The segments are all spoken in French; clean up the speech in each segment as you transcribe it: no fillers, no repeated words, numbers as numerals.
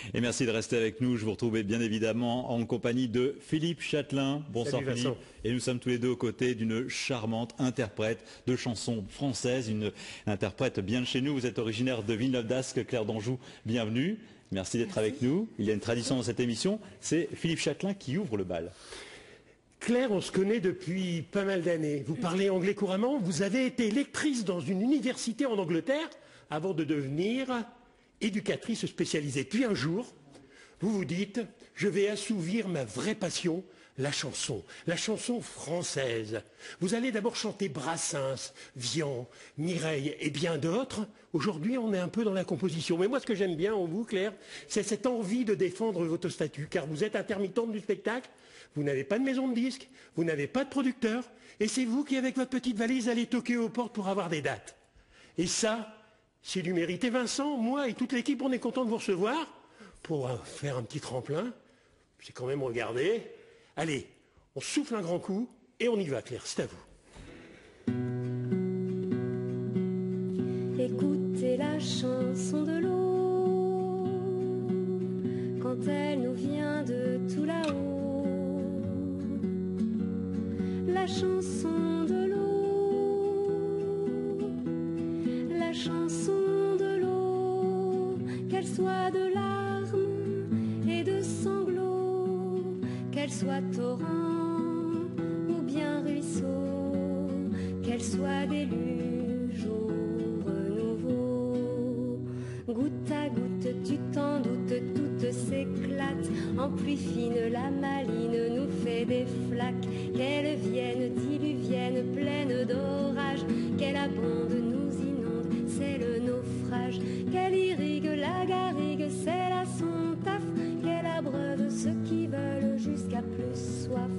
Et merci de rester avec nous. Je vous retrouve bien évidemment en compagnie de Philippe Châtelain. Bonsoir Philippe. Et nous sommes tous les deux aux côtés d'une charmante interprète de chansons françaises, une interprète bien de chez nous. Vous êtes originaire de Villeneuve-d'Ascq, Claire d'Anjou. Bienvenue. Merci d'être avec nous. Il y a une tradition dans cette émission. C'est Philippe Châtelain qui ouvre le bal. Claire, on se connaît depuis pas mal d'années. Vous parlez anglais couramment. Vous avez été lectrice dans une université en Angleterre avant de devenir éducatrice spécialisée. Puis un jour, vous vous dites, je vais assouvir ma vraie passion, la chanson française. Vous allez d'abord chanter Brassens, Vian, Mireille et bien d'autres. Aujourd'hui, on est un peu dans la composition. Mais moi, ce que j'aime bien en vous, Claire, c'est cette envie de défendre votre statut, car vous êtes intermittente du spectacle, vous n'avez pas de maison de disques, vous n'avez pas de producteur, et c'est vous qui, avec votre petite valise, allez toquer aux portes pour avoir des dates. Et ça, c'est du mérite. Et Vincent, moi et toute l'équipe, on est content de vous recevoir pour faire un petit tremplin. C'est quand même regarder. Allez, on souffle un grand coup et on y va, Claire, c'est à vous. Écoutez la chanson de l'eau quand elle nous vient de tout là-haut. La chanson de l'eau, la chanson de l'eau, qu'elle soit de larmes et de sanglots, qu'elle soit torrent ou bien ruisseau, qu'elle soit déluge ou renouveau. Goutte à goutte, tu t'en doutes, toutes s'éclatent. En pluie fine, la maline nous fait des flaques. Qu'elle vienne diluvienne, pleine d'orage, qu'elle abonde, nous inonde, c'est le naufrage. Qu'elle irrigue la garrigue, c'est là son taf. Qu'elle abreuve ceux qui veulent jusqu'à plus soif.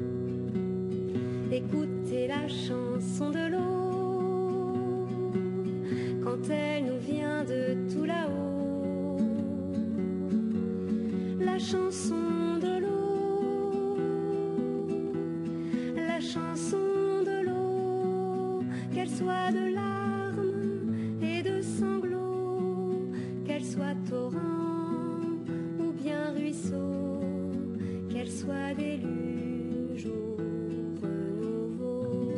Écoutez la chanson de l'eau quand elle nous vient de tout là-haut. La chanson de l'eau, la chanson de l'eau, qu'elle soit de larmes et de sanglots, qu'elle soit torrent ou bien ruisseau, qu'elle soit déluge ou renouveau.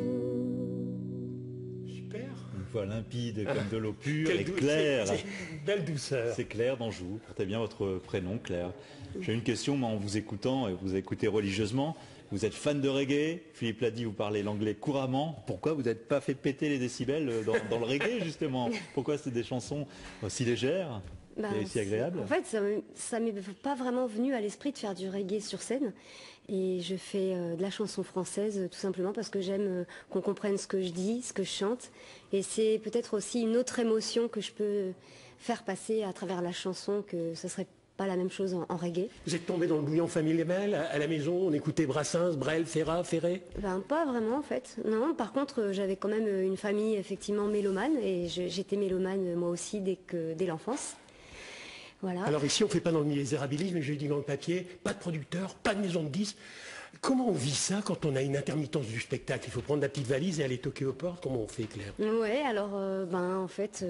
Super. Une voix limpide comme de l'eau pure et claire. C'est une belle douceur. C'est Claire d'Anjou. Portez bien votre prénom, Claire. J'ai une question, moi, en vous écoutant, et vous écoutez religieusement. Vous êtes fan de reggae. Philippe l'a dit, vous parlez l'anglais couramment. Pourquoi vous n'êtes pas fait péter les décibels dans le reggae, justement? Pourquoi c'est des chansons aussi légères et si agréables? En fait, ça m'est pas vraiment venu à l'esprit de faire du reggae sur scène. Et je fais de la chanson française tout simplement parce que j'aime qu'on comprenne ce que je dis, ce que je chante. Et c'est peut-être aussi une autre émotion que je peux faire passer à travers la chanson, que ce serait pas la même chose en reggae. Vous êtes tombé dans le bouillon familial à la maison, on écoutait Brassens, Brel, Ferrat, Ferré? Ben, pas vraiment en fait. Non, par contre, j'avais quand même une famille effectivement mélomane et j'étais mélomane moi aussi dès l'enfance. Voilà. Alors ici, on ne fait pas dans le misérabilisme, mais je l'ai dit dans le papier, pas de producteur, pas de maison de disques. Comment on vit ça quand on a une intermittence du spectacle? Il faut prendre la petite valise et aller toquer aux portes. Comment on fait, Claire? Ouais, alors en fait,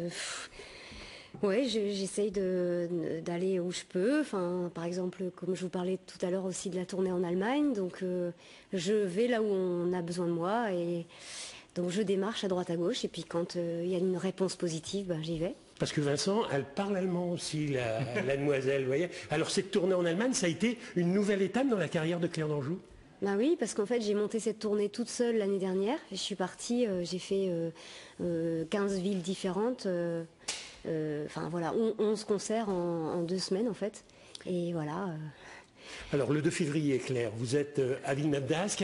ouais, j'essaye d'aller où je peux. Enfin, par exemple, comme je vous parlais tout à l'heure aussi de la tournée en Allemagne, donc je vais là où on a besoin de moi et donc je démarche à droite à gauche et puis quand il y a une réponse positive, ben, j'y vais. Parce que Vincent, elle parle allemand aussi, la demoiselle, vous voyez. Alors cette tournée en Allemagne, ça a été une nouvelle étape dans la carrière de Claire d'Anjou? Ben oui, parce qu'en fait, j'ai monté cette tournée toute seule l'année dernière. Je suis partie, j'ai fait 15 villes différentes. Enfin voilà, 11 concerts en 2 semaines en fait. Et voilà. Alors le 2 février, Claire, vous êtes à Villeneuve-d'Ascq.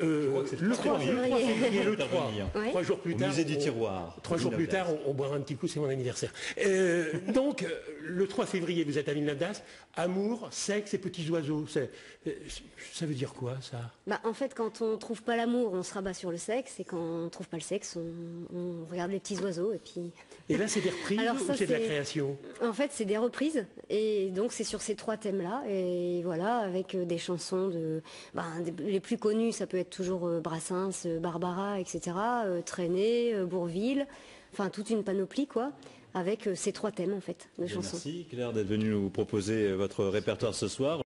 Le 3 février, le 3. Ouais. 3 jours plus tard. Au musée du Tiroir. 3 jours plus tard, on boira un petit coup, c'est mon anniversaire. Donc, le 3 février, vous êtes à Villeneuve-d'Ascq. Amour, sexe et petits oiseaux. Ça veut dire quoi, ça? Bah, en fait, quand on trouve pas l'amour, on se rabat sur le sexe. Et quand on trouve pas le sexe, on regarde les petits oiseaux. Et puis... Et là, c'est des reprises ou c'est de la création? En fait, c'est des reprises. Et donc, c'est sur ces 3 thèmes-là. Et voilà. voilà, avec des chansons les plus connues, ça peut être toujours Brassens, Barbara, etc., Traîner, Bourvil, enfin toute une panoplie, quoi, avec ces 3 thèmes, en fait, de chansons. Merci Claire d'être venue nous proposer votre répertoire ce soir.